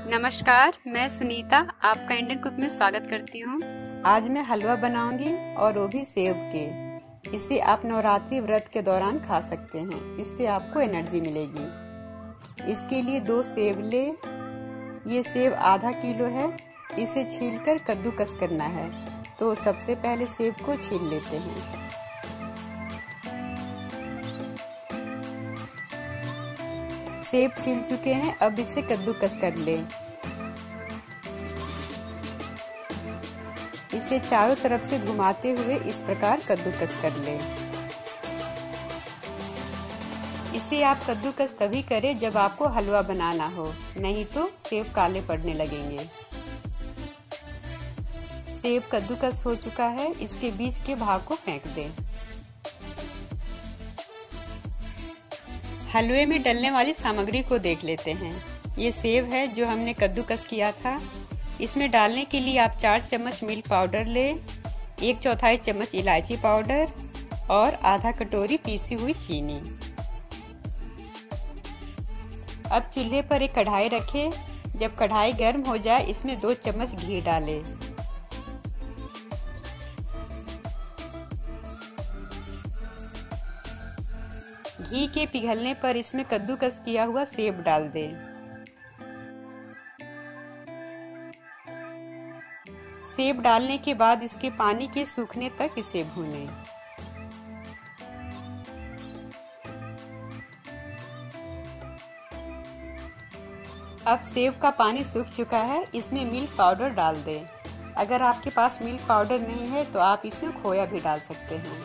नमस्कार, मैं सुनीता आपका इंडियन कुक में स्वागत करती हूँ। आज मैं हलवा बनाऊंगी और वो भी सेव के। इसे आप नवरात्रि व्रत के दौरान खा सकते हैं। इससे आपको एनर्जी मिलेगी। इसके लिए 2 सेव ले। ये सेव आधा किलो है। इसे छीलकर कद्दूकस करना है। तो सबसे पहले सेव को छील लेते हैं। सेब छील चुके हैं, अब इसे कद्दूकस कर लें। इसे चारों तरफ से घुमाते हुए इस प्रकार कद्दूकस कर लें। इसे आप कद्दूकस तभी करें जब आपको हलवा बनाना हो, नहीं तो सेब काले पड़ने लगेंगे। सेब कद्दूकस हो चुका है, इसके बीच के भाग को फेंक दें। हलवे में डलने वाली सामग्री को देख लेते हैं। ये सेब है जो हमने कद्दूकस किया था। इसमें डालने के लिए आप 4 चम्मच मिल्क पाउडर लें, 1/4 चम्मच इलायची पाउडर और आधा कटोरी पीसी हुई चीनी। अब चूल्हे पर एक कढ़ाई रखें। जब कढ़ाई गर्म हो जाए, इसमें 2 चम्मच घी डालें। घी के पिघलने पर इसमें कद्दूकस किया हुआ सेब डाल दें। सेब डालने के बाद इसके पानी के सूखने तक इसे भूनें। अब सेब का पानी सूख चुका है, इसमें मिल्क पाउडर डाल दें। अगर आपके पास मिल्क पाउडर नहीं है तो आप इसमें खोया भी डाल सकते हैं।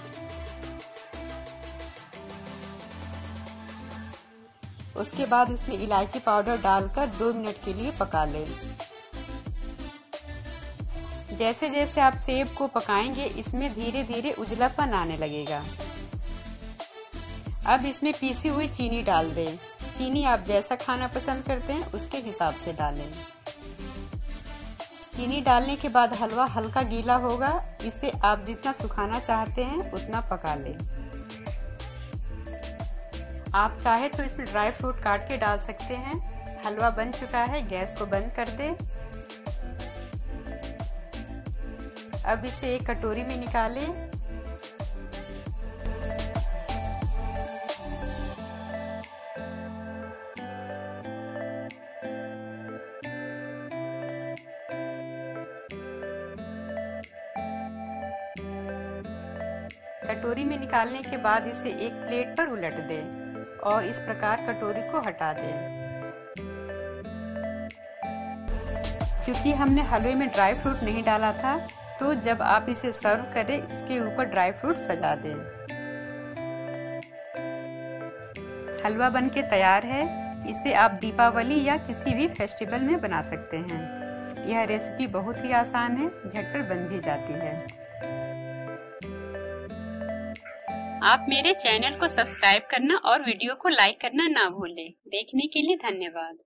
उसके बाद इसमें इलायची पाउडर डालकर 2 मिनट के लिए पका लें। जैसे जैसे आप सेब को पकाएंगे, इसमें धीरे धीरे उजलापन आने लगेगा। अब इसमें पीसी हुई चीनी डाल दें। चीनी आप जैसा खाना पसंद करते हैं उसके हिसाब से डालें। चीनी डालने के बाद हलवा हल्का गीला होगा। इसे आप जितना सुखाना चाहते हैं उतना पका लें। आप चाहे तो इसमें ड्राई फ्रूट काट के डाल सकते हैं। हलवा बन चुका है, गैस को बंद कर दें। अब इसे एक कटोरी में निकालें। कटोरी में निकालने के बाद इसे एक प्लेट पर उलट दें और इस प्रकार कटोरी को हटा दें। चूंकि हमने हलवे में ड्राई फ्रूट नहीं डाला था, तो जब आप इसे सर्व करें, इसके ऊपर ड्राई फ्रूट सजा दें। हलवा बनके तैयार है। इसे आप दीपावली या किसी भी फेस्टिवल में बना सकते हैं। यह रेसिपी बहुत ही आसान है, झटपट बन भी जाती है। आप मेरे चैनल को सब्सक्राइब करना और वीडियो को लाइक करना ना भूलें। देखने के लिए धन्यवाद।